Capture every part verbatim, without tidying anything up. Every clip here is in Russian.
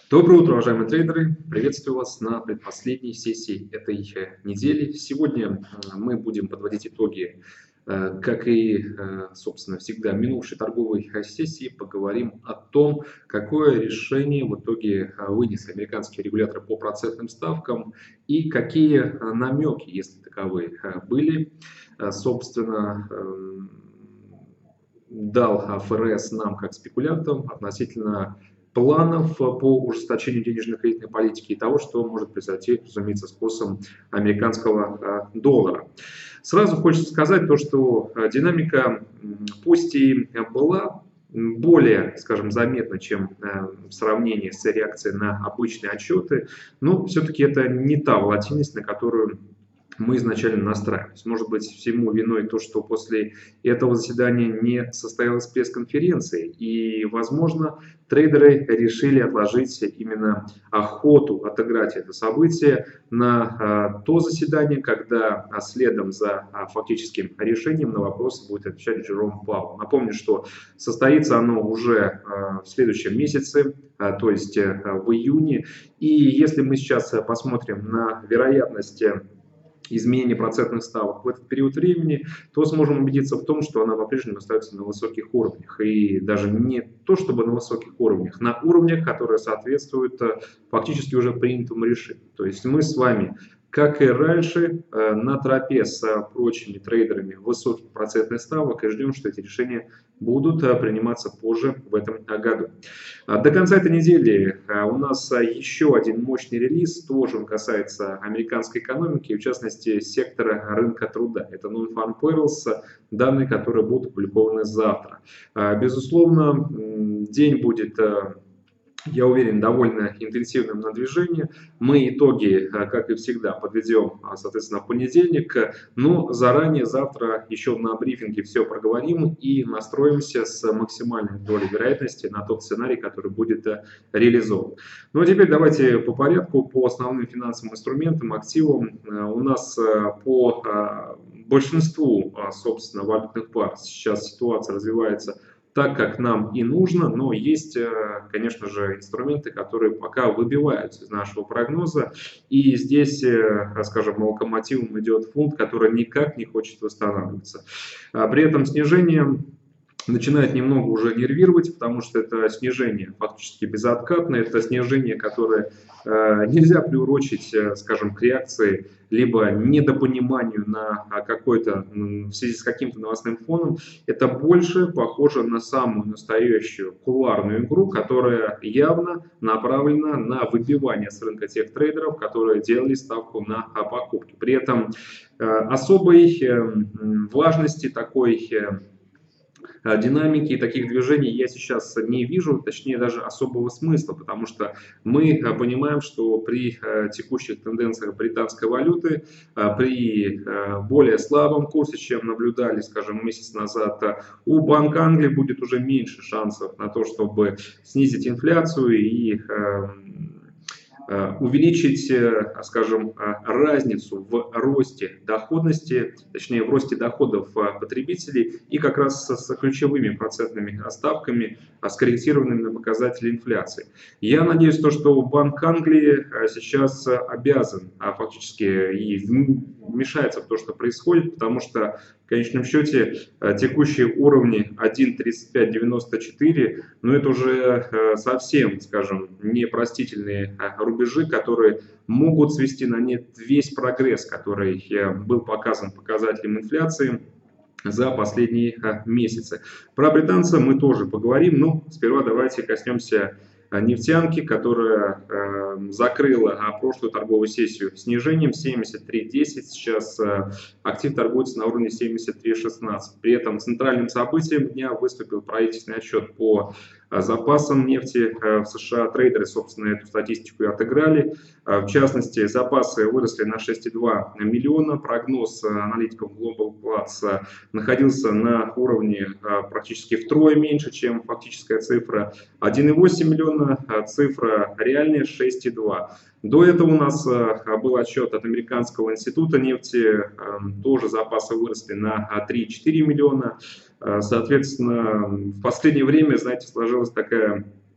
Доброе утро, уважаемые трейдеры! Приветствую вас на предпоследней сессии этой э, недели. Сегодня э, мы будем подводить итоги, э, как и, э, собственно, всегда, минувшей торговой э, сессии. Поговорим о том, какое решение в итоге э, вынес американский регулятор по процентным ставкам и какие э, намеки, если таковые, э, были, э, собственно, э, дал ФРС нам, как спекулянтам, относительно планов по ужесточению денежно-кредитной политики и того, что может произойти, разумеется, с курсом американского доллара. Сразу хочется сказать то, что динамика, пусть и была более, скажем, заметна, чем в сравнении с реакцией на обычные отчеты, но все-таки это не та волатильность, на которую мы изначально настраивались. Может быть, всему виной то, что после этого заседания не состоялась пресс-конференция, и, возможно, трейдеры решили отложить именно охоту отыграть это событие на а, то заседание, когда а, следом за а, фактическим решением на вопросы будет отвечать Джером Пауэлл. Напомню, что состоится оно уже а, в следующем месяце, а, то есть а, в июне, и если мы сейчас а, посмотрим на вероятность изменения процентных ставок в этот период времени, то сможем убедиться в том, что она по-прежнему остается на высоких уровнях. И даже не то, чтобы на высоких уровнях, на уровнях, которые соответствуют фактически уже принятому решению. То есть мы с вами, как и раньше, на тропе с прочими трейдерами высоких процентных ставок и ждем, что эти решения будут приниматься позже в этом году. До конца этой недели у нас еще один мощный релиз, тоже он касается американской экономики, в частности сектора рынка труда. Это Non-Farm Payrolls, данные, которые будут опубликованы завтра. Безусловно, день будет, я уверен, довольно интенсивным на движение. Мы итоги, как и всегда, подведем, соответственно, в понедельник, но заранее завтра еще на брифинге все проговорим и настроимся с максимальной долей вероятности на тот сценарий, который будет реализован. Ну а теперь давайте по порядку, по основным финансовым инструментам, активам. У нас по большинству, собственно, валютных пар сейчас ситуация развивается так, как нам и нужно, но есть, конечно же, инструменты, которые пока выбиваются из нашего прогноза. И здесь, скажем, локомотивом идет фунт, который никак не хочет восстанавливаться. При этом снижение начинает немного уже нервировать, потому что это снижение фактически безоткатное, это снижение, которое э, нельзя приурочить, э, скажем, к реакции, либо недопониманию на какой-то, в связи с каким-то новостным фоном. Это больше похоже на самую настоящую кулуарную игру, которая явно направлена на выбивание с рынка тех трейдеров, которые делали ставку на покупки. При этом э, особой э, важности такой э, динамики и таких движений я сейчас не вижу, точнее даже особого смысла, потому что мы понимаем, что при текущих тенденциях британской валюты, при более слабом курсе, чем наблюдали, скажем, месяц назад, у Банка Англии будет уже меньше шансов на то, чтобы снизить инфляцию и увеличить, скажем, разницу в росте доходности, точнее в росте доходов потребителей и как раз с ключевыми процентными ставками, скорректированными на показатели инфляции. Я надеюсь, то, что Банк Англии сейчас обязан фактически и вмешается в то, что происходит, потому что в конечном счете текущие уровни один тридцать пять девяносто четыре, ну это уже совсем, скажем, непростительные рубежи, которые могут свести на нет весь прогресс, который был показан показателем инфляции за последние месяцы. Про британца мы тоже поговорим, но сперва давайте коснемся нефтянки, которая э, закрыла а, прошлую торговую сессию снижением семьдесят три десять. Сейчас э, актив торгуется на уровне семьдесят три шестнадцать. При этом центральным событием дня выступил правительственный отчет по э, запасам нефти э, в США. Трейдеры, собственно, эту статистику и отыграли. Э, в частности, запасы выросли на шесть и два миллиона. Прогноз э, аналитиков Global Platts э, находился на уровне э, практически втрое меньше, чем фактическая цифра один и восемь миллиона. Цифра реальная шесть и два. До этого у нас был отчет от Американского института нефти, тоже запасы выросли на три и четыре миллиона. Соответственно, в последнее время, знаете, сложилась такая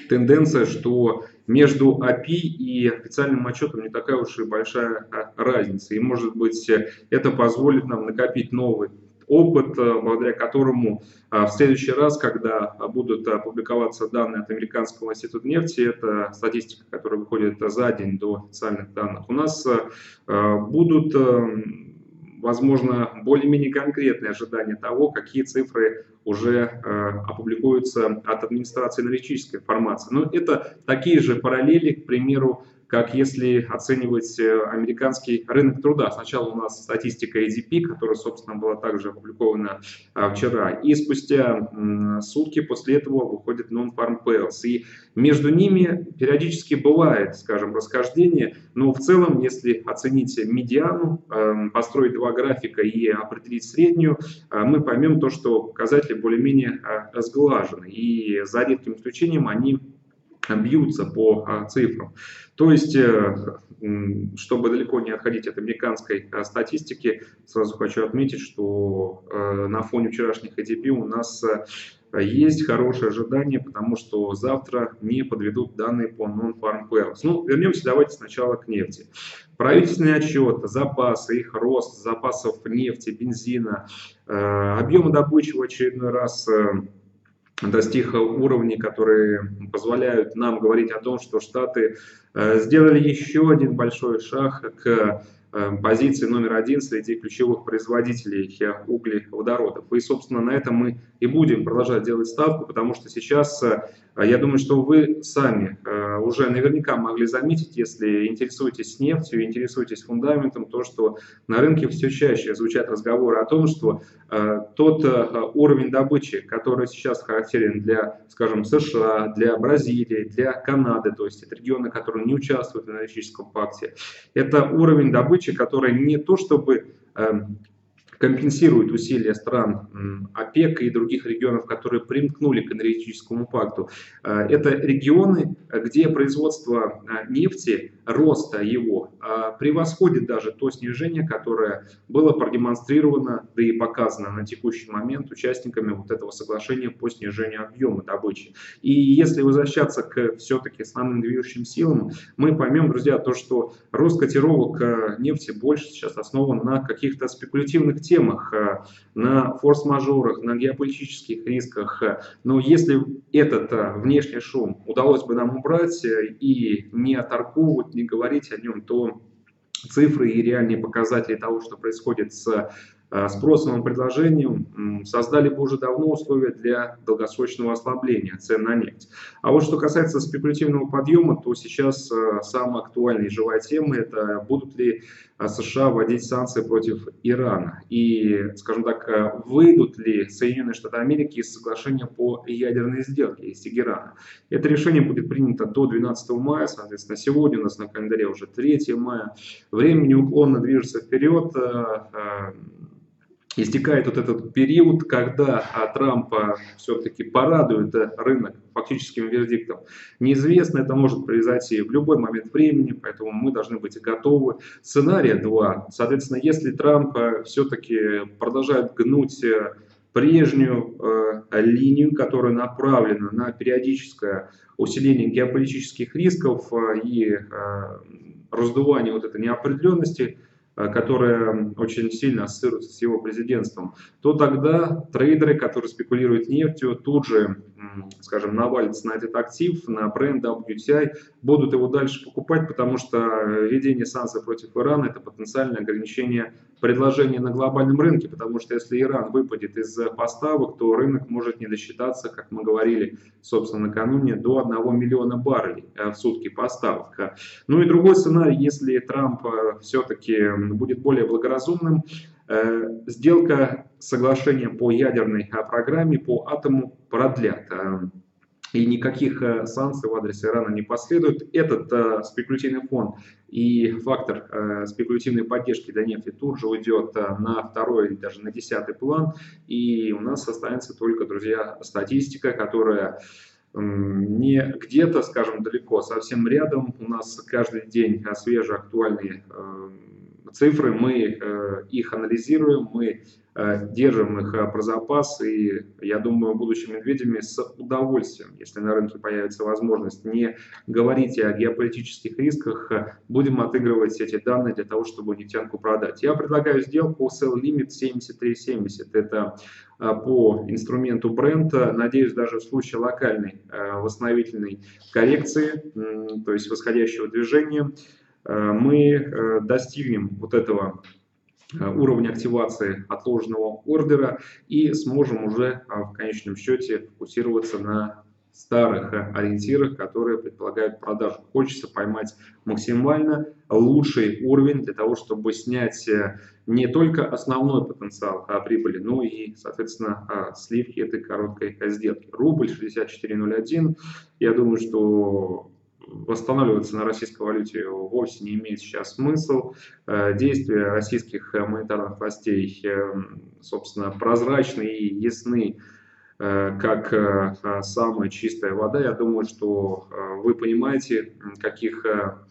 тенденция, что между эй пи и официальным отчетом не такая уж и большая разница. И, может быть, это позволит нам накопить новый опыт, благодаря которому в следующий раз, когда будут публиковаться данные от Американского института нефти, это статистика, которая выходит за день до официальных данных, у нас будут, возможно, более-менее конкретные ожидания того, какие цифры уже опубликуются от администрации энергетической информации. Но это такие же параллели, к примеру, как если оценивать американский рынок труда. Сначала у нас статистика эй ди пи, которая, собственно, была также опубликована вчера, и спустя сутки после этого выходит Non-Farm Payrolls. И между ними периодически бывает, скажем, расхождение, но в целом, если оценить медиану, построить два графика и определить среднюю, мы поймем то, что показатели более-менее сглажены, и за редким исключением они бьются по цифрам. То есть, чтобы далеко не отходить от американской статистики, сразу хочу отметить, что на фоне вчерашних эй ди пи у нас есть хорошее ожидание, потому что завтра не подведут данные по Non-Farm Payrolls. Ну, вернемся давайте сначала к нефти. Правительственный отчет, запасы, их рост, запасов нефти, бензина, объемы добычи в очередной раз достиг уровней, которые позволяют нам говорить о том, что Штаты сделали еще один большой шаг к позиции номер один среди ключевых производителей углеводородов. И, собственно, на этом мы и будем продолжать делать ставку, потому что сейчас, я думаю, что вы сами уже наверняка могли заметить, если интересуетесь нефтью, интересуетесь фундаментом, то, что на рынке все чаще звучат разговоры о том, что тот уровень добычи, который сейчас характерен для, скажем, США, для Бразилии, для Канады, то есть это регионы, которые не участвуют в энергетическом пакте, это уровень добычи, который не то чтобы компенсирует усилия стран ОПЕК и других регионов, которые примкнули к энергетическому пакту. Это регионы, где производство нефти, роста его превосходит даже то снижение, которое было продемонстрировано, да и показано на текущий момент участниками вот этого соглашения по снижению объема добычи. И если возвращаться к все-таки основным движущим силам, мы поймем, друзья, то, что рост котировок нефти больше сейчас основан на каких-то спекулятивных темах, на форс-мажорах, на геополитических рисках. Но если этот внешний шум удалось бы нам убрать и не отторговывать, не говорить о нем, то цифры и реальные показатели того, что происходит с спросом и предложением, создали бы уже давно условия для долгосрочного ослабления цен на нефть. А вот что касается спекулятивного подъема, то сейчас самая актуальная и живая тема — это будут ли США вводить санкции против Ирана и, скажем так, выйдут ли Соединенные Штаты Америки из соглашения по ядерной сделке из Тегерана. Это решение будет принято до двенадцатого мая, соответственно, сегодня у нас на календаре уже третье мая. Время неуклонно движется вперед. Истекает вот этот период, когда Трамп все-таки порадует рынок фактическим вердиктом. Неизвестно, это может произойти в любой момент времени, поэтому мы должны быть готовы. Сценарий два. Соответственно, если Трамп все-таки продолжает гнуть прежнюю э, линию, которая направлена на периодическое усиление геополитических рисков э, и э, раздувание вот этой неопределенности, которая очень сильно ассоциируется с его президентством, то тогда трейдеры, которые спекулируют нефтью, тут же, скажем, навалятся на этот актив, на бренд дабл ю ти ай, будут его дальше покупать, потому что введение санкций против Ирана — это потенциальное ограничение предложения на глобальном рынке, потому что если Иран выпадет из поставок, то рынок может не досчитаться, как мы говорили, собственно, накануне, до одного миллиона баррелей в сутки поставок. Ну и другой сценарий, если Трамп все-таки будет более благоразумным, сделка соглашения по ядерной программе, по атому продлят. И никаких санкций в адрес Ирана не последует. Этот э, спекулятивный фон и фактор э, спекулятивной поддержки для нефти тут же уйдет э, на второй или даже на десятый план. И у нас останется только, друзья, статистика, которая э, не где-то, скажем, далеко, совсем рядом. У нас каждый день свежие актуальные э, цифры, мы их анализируем, мы держим их про запас, и я думаю, будущими медведями с удовольствием, если на рынке появится возможность не говорить о геополитических рисках, будем отыгрывать эти данные для того, чтобы нефтянку продать. Я предлагаю сделку sell limit семьдесят три семьдесят. Это по инструменту Brent. Надеюсь, даже в случае локальной восстановительной коррекции, то есть восходящего движения, мы достигнем вот этого уровня активации отложенного ордера и сможем уже в конечном счете фокусироваться на старых ориентирах, которые предполагают продажу. Хочется поймать максимально лучший уровень для того, чтобы снять не только основной потенциал прибыли, но и, соответственно, сливки этой короткой сделки. Рубль шестьдесят четыре ноль один. Я думаю, что восстанавливаться на российской валюте вовсе не имеет сейчас смысл. Действия российских монетарных властей, собственно, прозрачны и ясны, как самая чистая вода. Я думаю, что вы понимаете, каких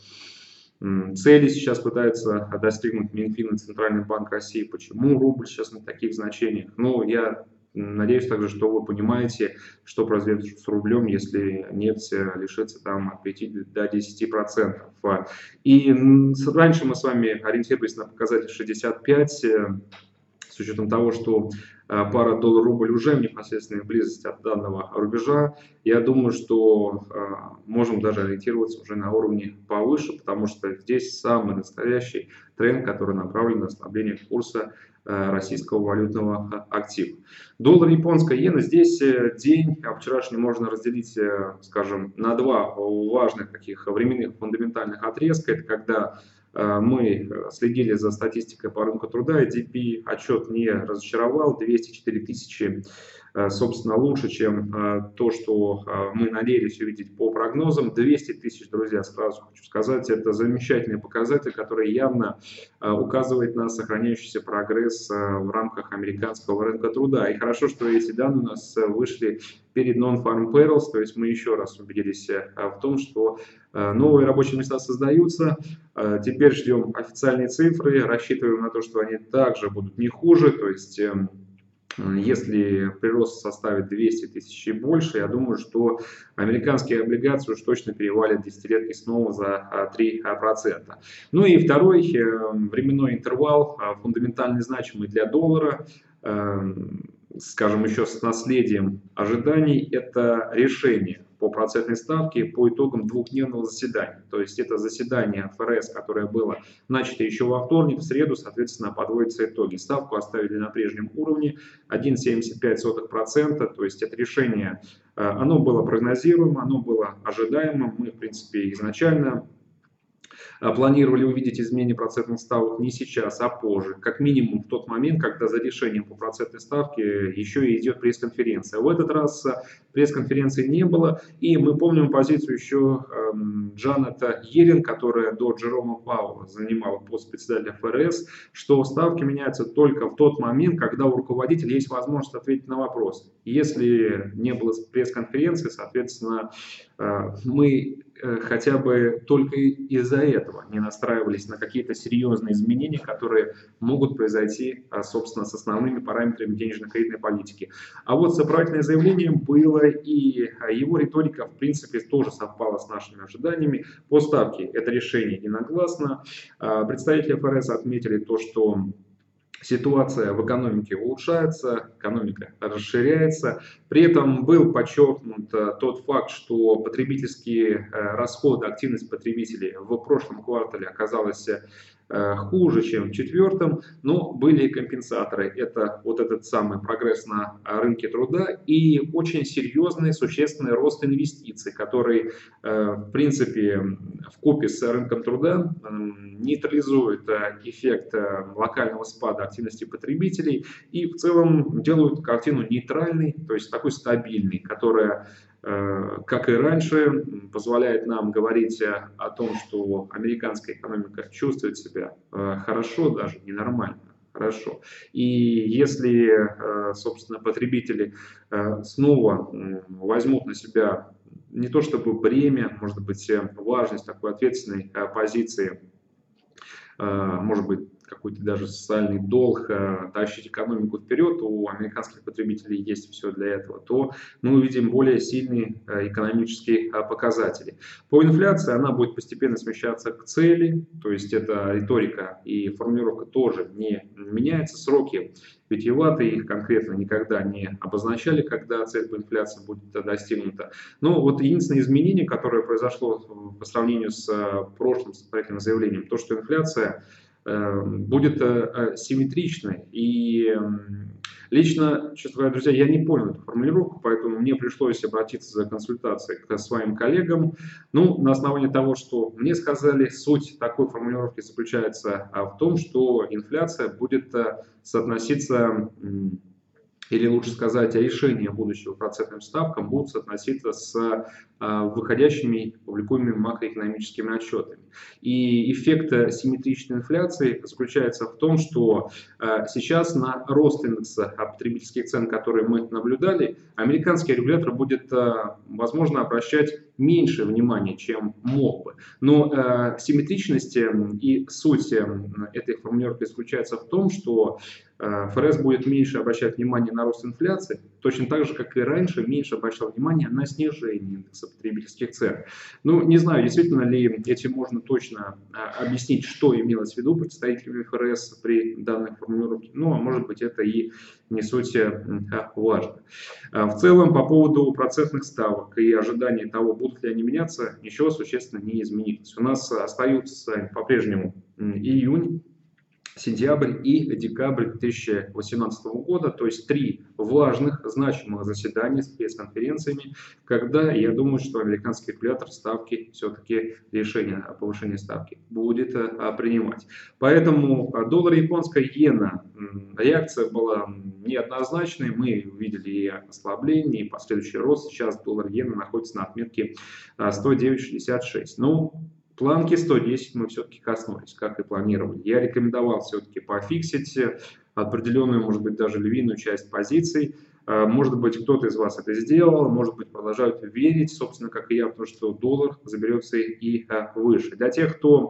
целей сейчас пытается достигнуть Минфин и Центральный банк России, почему рубль сейчас на таких значениях. Но я надеюсь также, что вы понимаете, что произойдет с рублем, если нефть лишится там от пяти до десяти процентов. И раньше мы с вами ориентировались на показатель шестьдесят пять, с учетом того, что пара доллар-рубль уже в непосредственной близости от данного рубежа. Я думаю, что можем даже ориентироваться уже на уровне повыше, потому что здесь самый настоящий тренд, который направлен на ослабление курса российского валютного актива. Доллар, японская иена. Здесь день вчерашний можно разделить, скажем, на два важных таких временных фундаментальных отрезка. Это когда мы следили за статистикой по рынку труда, и ди пи отчет не разочаровал, двести четыре тысячи, собственно, лучше, чем то, что мы надеялись увидеть по прогнозам. двести тысяч, друзья, сразу хочу сказать, это замечательный показатель, который явно указывает на сохраняющийся прогресс в рамках американского рынка труда. И хорошо, что эти данные у нас вышли перед non-farm payrolls, то есть мы еще раз убедились в том, что новые рабочие места создаются. Теперь ждем официальные цифры, рассчитываем на то, что они также будут не хуже, то есть если прирост составит двести тысяч и больше, я думаю, что американские облигации уж точно перевалят десятилетки снова за три процента. Ну и второй временной интервал, фундаментально значимый для доллара, скажем, еще с наследием ожиданий, это решение по процентной ставке по итогам двухдневного заседания. То есть это заседание эф эр эс, которое было начато еще во вторник, в среду, соответственно, подводятся итоги. Ставку оставили на прежнем уровне один целых семьдесят пять сотых процента, то есть это решение, оно было прогнозируемо, оно было ожидаемым. Мы, в принципе, изначально планировали увидеть изменение процентных ставок не сейчас, а позже. Как минимум в тот момент, когда за решением по процентной ставке еще и идет пресс-конференция. В этот раз пресс-конференции не было. И мы помним позицию еще эм, Джанета Йеллен, которая до Джерома Пауэлла занимала пост председателя эф эр эс, что ставки меняются только в тот момент, когда у руководителя есть возможность ответить на вопрос. Если не было пресс-конференции, соответственно, э, мы хотя бы только из-за этого не настраивались на какие-то серьезные изменения, которые могут произойти, собственно, с основными параметрами денежно-кредитной политики. А вот сопроводительное заявление было, и его риторика, в принципе, тоже совпала с нашими ожиданиями. По ставке это решение единогласно. Представители эф эр эс отметили то, что ситуация в экономике улучшается, экономика расширяется. При этом был подчеркнут тот факт, что потребительские расходы, активность потребителей в прошлом квартале оказалась хуже, чем в четвертом, но были и компенсаторы. Это вот этот самый прогресс на рынке труда и очень серьезный, существенный рост инвестиций, который, в принципе, вкупе с рынком труда нейтрализует эффект локального спада активности потребителей и в целом делают картину нейтральной, то есть такой стабильной, которая, как и раньше, позволяет нам говорить о том, что американская экономика чувствует себя хорошо, даже ненормально хорошо. И если, собственно, потребители снова возьмут на себя не то чтобы бремя, может быть, важность такой ответственной позиции может быть, какой-то даже социальный долг, тащить экономику вперед, у американских потребителей есть все для этого, то мы увидим более сильные экономические показатели. По инфляции она будет постепенно смещаться к цели, то есть эта риторика и формулировка тоже не меняется, сроки витиеватые, их конкретно никогда не обозначали, когда цель по инфляции будет достигнута. Но вот единственное изменение, которое произошло по сравнению с прошлым строительным заявлением, то, что инфляция будет симметричной. И лично, честно говоря, друзья, я не понял эту формулировку, поэтому мне пришлось обратиться за консультацией к своим коллегам. Ну, на основании того, что мне сказали, суть такой формулировки заключается в том, что инфляция будет соотноситься, или лучше сказать, решения будущего процентным ставкам будут соотноситься с выходящими публикуемыми макроэкономическими отчетами. И эффект симметричной инфляции заключается в том, что сейчас на рост индекса потребительских цен, который мы наблюдали, американский регулятор будет, возможно, обращать меньше внимания, чем мог бы. Но э, симметричность и суть этой формулировки заключается в том, что э, ФРС будет меньше обращать внимание на рост инфляции, точно так же, как и раньше, меньше обращал внимание на снижение индекса потребительских цен. Ну, не знаю, действительно ли этим можно точно э, объяснить, что имелось в виду представителями ФРС при данной формулировке. Ну, а может быть, это и не суть э, важно. В целом, по поводу процентных ставок и ожидания того, будут ли они меняться, ничего существенно не изменилось. У нас остаются по-прежнему июнь, сентябрь и декабрь две тысячи восемнадцатого года, то есть три важных, значимых заседания с пресс-конференциями, когда я думаю, что американский регулятор ставки, все-таки решение о повышении ставки будет принимать. Поэтому доллар, японская иена, реакция была неоднозначной, мы увидели и ослабление, и последующий рост. Сейчас доллар иена находится на отметке сто девять шестьдесят шесть. Ну, планки сто десять мы все-таки коснулись, как и планировали. Я рекомендовал все-таки пофиксить определенную, может быть, даже львиную часть позиций. Может быть, кто-то из вас это сделал, может быть, продолжают верить, собственно, как и я, в то, что доллар заберется и выше. Для тех, кто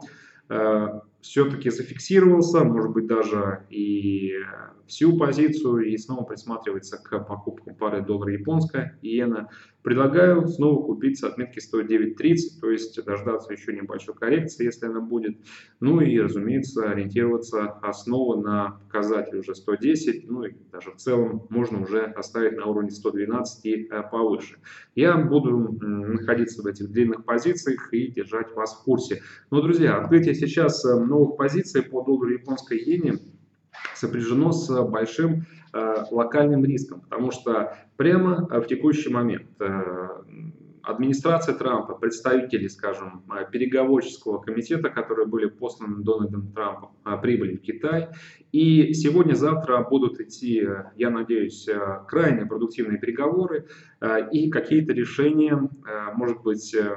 все-таки зафиксировался, может быть, даже и всю позицию, и снова присматривается к покупкам пары доллар-японская иена, предлагаю снова купить с отметки сто девять тридцать, то есть дождаться еще небольшой коррекции, если она будет. Ну и, разумеется, ориентироваться снова на показатель уже сто десять, ну и даже в целом можно уже оставить на уровне сто двенадцать и повыше. Я буду находиться в этих длинных позициях и держать вас в курсе. Но, друзья, открытие сейчас новых позиций по доллару японской иене сопряжено с большим э, локальным риском, потому что прямо в текущий момент э, администрация Трампа, представители, скажем, переговорческого комитета, которые были посланы Дональдом Трампом, э, прибыли в Китай, и сегодня-завтра будут идти, я надеюсь, э, крайне продуктивные переговоры э, и какие-то решения, э, может быть, э,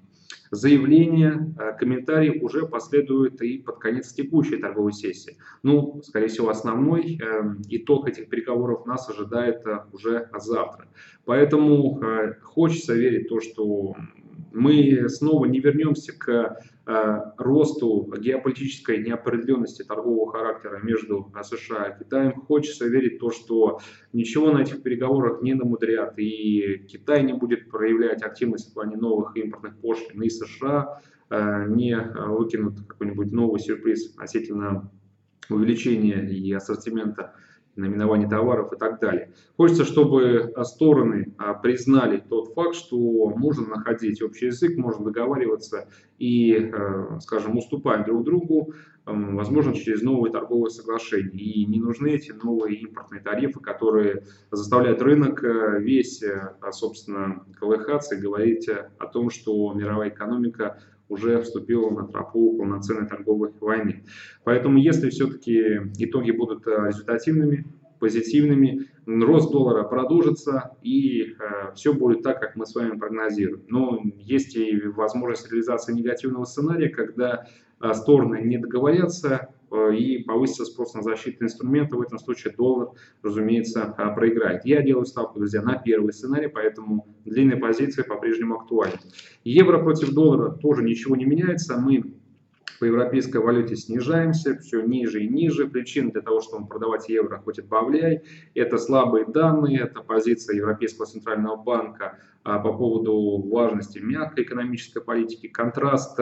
заявления, комментарии уже последуют и под конец текущей торговой сессии. Ну, скорее всего, основной э, итог этих переговоров нас ожидает э, уже завтра. Поэтому э, хочется верить в то, что мы снова не вернемся к э, росту геополитической неопределенности торгового характера между США и Китаем. Хочется верить в то, что ничего на этих переговорах не намудрят, и Китай не будет проявлять активность в плане новых импортных пошлин, и США э, не выкинут какой-нибудь новый сюрприз относительно увеличения и ассортимента, наименование товаров и так далее. Хочется, чтобы стороны признали тот факт, что можно находить общий язык, можно договариваться и, скажем, уступать друг другу, возможно, через новые торговые соглашения. И не нужны эти новые импортные тарифы, которые заставляют рынок весь, собственно, колыхаться и говорить о том, что мировая экономика уже вступила на тропу полноценной торговой войны. Поэтому, если все-таки итоги будут результативными, позитивными, рост доллара продолжится и э, все будет так, как мы с вами прогнозируем. Но есть и возможность реализации негативного сценария, когда э, стороны не договорятся э, и повысится спрос на защитные инструменты. В этом случае доллар, разумеется, э, проиграет. Я делаю ставку, друзья, на первый сценарий, поэтому длинные позиции по-прежнему актуальны. Евро против доллара тоже ничего не меняется. Мы По европейской валюте снижаемся, все ниже и ниже. Причин для того, чтобы продавать евро, хоть отбавляй. Это слабые данные, это позиция Европейского центрального банка по поводу важности мягкой экономической политики, контраст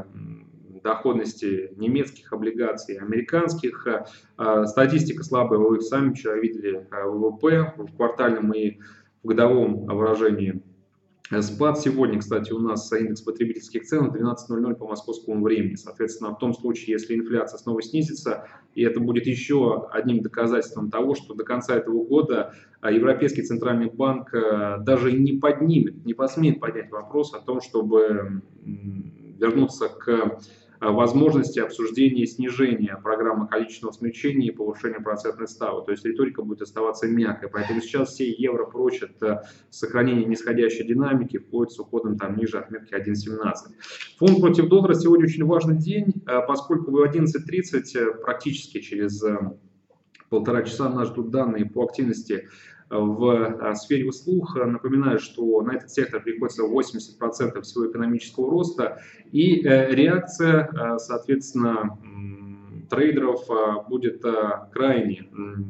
доходности немецких облигаций, американских. Статистика слабая, вы сами вчера видели ВВП в квартальном и в годовом выражении. Спад сегодня, кстати, у нас индекс потребительских цен в двенадцать ноль ноль по московскому времени. Соответственно, в том случае, если инфляция снова снизится, и это будет еще одним доказательством того, что до конца этого года Европейский центральный банк даже не поднимет, не посмеет поднять вопрос о том, чтобы вернуться к возможности обсуждения снижения программы количественного смягчения и повышения процентной ставки. То есть риторика будет оставаться мягкой. Поэтому сейчас все евро прочат сохранение нисходящей динамики вплоть с уходом там ниже отметки один семнадцать. Фунт против доллара сегодня очень важный день, поскольку в одиннадцать тридцать практически через полтора часа нас ждут данные по активности в сфере услуг. Напоминаю, что на этот сектор приходится восемьдесят процентов всего экономического роста, и реакция, соответственно, трейдеров будет крайне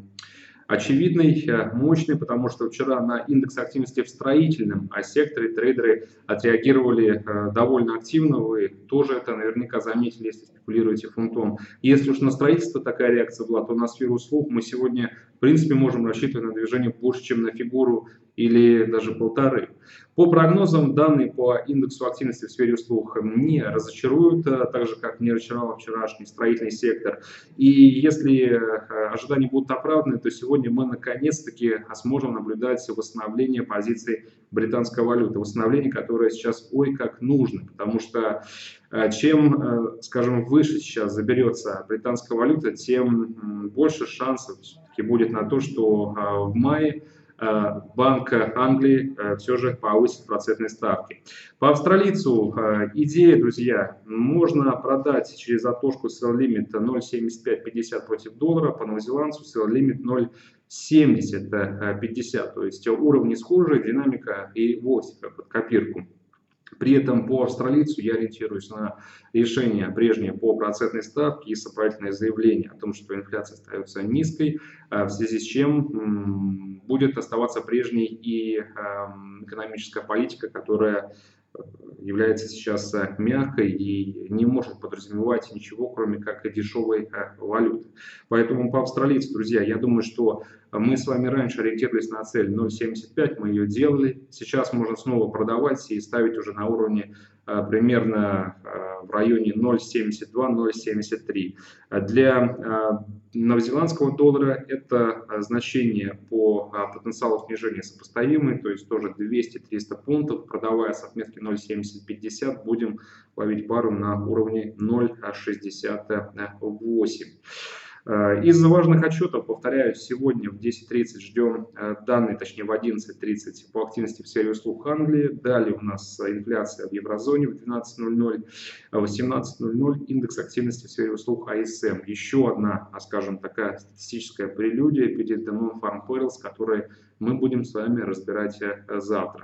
очевидный, мощный, потому что вчера на индекс активности в строительном секторе трейдеры отреагировали довольно активно. Вы тоже это наверняка заметили, если спекулируете фунтом. Если уж на строительство такая реакция была, то на сферу услуг мы сегодня, в принципе, можем рассчитывать на движение больше, чем на фигуру или даже полторы. По прогнозам, данные по индексу активности в сфере услуг не разочаруют, так же, как не разочаровал вчерашний строительный сектор. И если ожидания будут оправданы, то сегодня мы наконец-таки сможем наблюдать восстановление позиции британской валюты. Восстановление, которое сейчас ой как нужно, потому что чем, скажем, выше сейчас заберется британская валюта, тем больше шансов все-таки будет на то, что в мае Банк Англии все же повысит процентные ставки. По австралийцу идея, друзья, можно продать через отложку sell limit ноль семьдесят пять пятьдесят против доллара, по новозеландцу sell limit ноль семьдесят пятьдесят, то есть уровни схожие, динамика и вовсе как под копирку. При этом по австралийцу я ориентируюсь на решение прежнее по процентной ставке и сопроводительное заявление о том, что инфляция остается низкой, в связи с чем будет оставаться прежней и экономическая политика, которая является сейчас мягкой и не может подразумевать ничего, кроме как дешевой валюты. Поэтому по австралийцу, друзья, я думаю, что мы с вами раньше ориентировались на цель ноль семьдесят пять, мы ее делали. Сейчас можно снова продавать и ставить уже на уровне примерно в районе ноль семьдесят два — ноль семьдесят три. Для новозеландского доллара это значение по потенциалу снижения сопоставимые, то есть тоже двести — триста пунктов, продавая с отметки ноль семьдесят пятьдесят, будем ловить пару на уровне ноль шестьдесят восемь. Из важных отчетов, повторяю, сегодня в десять тридцать ждем данные, точнее в одиннадцать тридцать по активности в сфере услуг Англии. Далее у нас инфляция в еврозоне в двенадцать ноль ноль, в восемнадцать ноль ноль индекс активности в сфере услуг ай эс эм. Еще одна, скажем, такая статистическая прелюдия перед Non-Farm Payrolls, которую мы будем с вами разбирать завтра.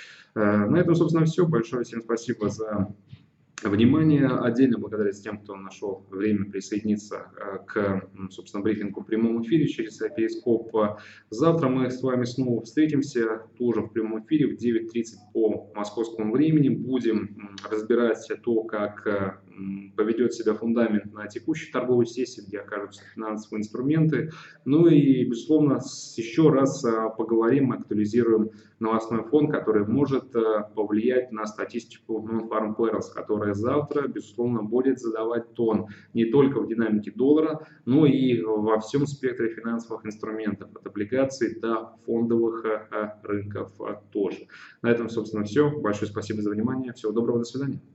На этом, собственно, все. Большое всем спасибо за внимание. Отдельно благодарность тем, кто нашел время присоединиться к, собственно, брифингу в прямом эфире через Перископ. Завтра мы с вами снова встретимся, тоже в прямом эфире в девять тридцать по московскому времени. Будем разбирать то, как поведет себя фундамент на текущей торговой сессии, где окажутся финансовые инструменты. Ну и, безусловно, еще раз поговорим, актуализируем новостной фон, который может повлиять на статистику Non-Farm Payrolls, которая завтра, безусловно, будет задавать тон не только в динамике доллара, но и во всем спектре финансовых инструментов, от облигаций до фондовых рынков тоже. На этом, собственно, все. Большое спасибо за внимание. Всего доброго, до свидания.